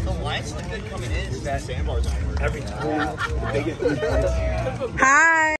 The lights look good coming in. That sandbar's not working. Every time. Hi.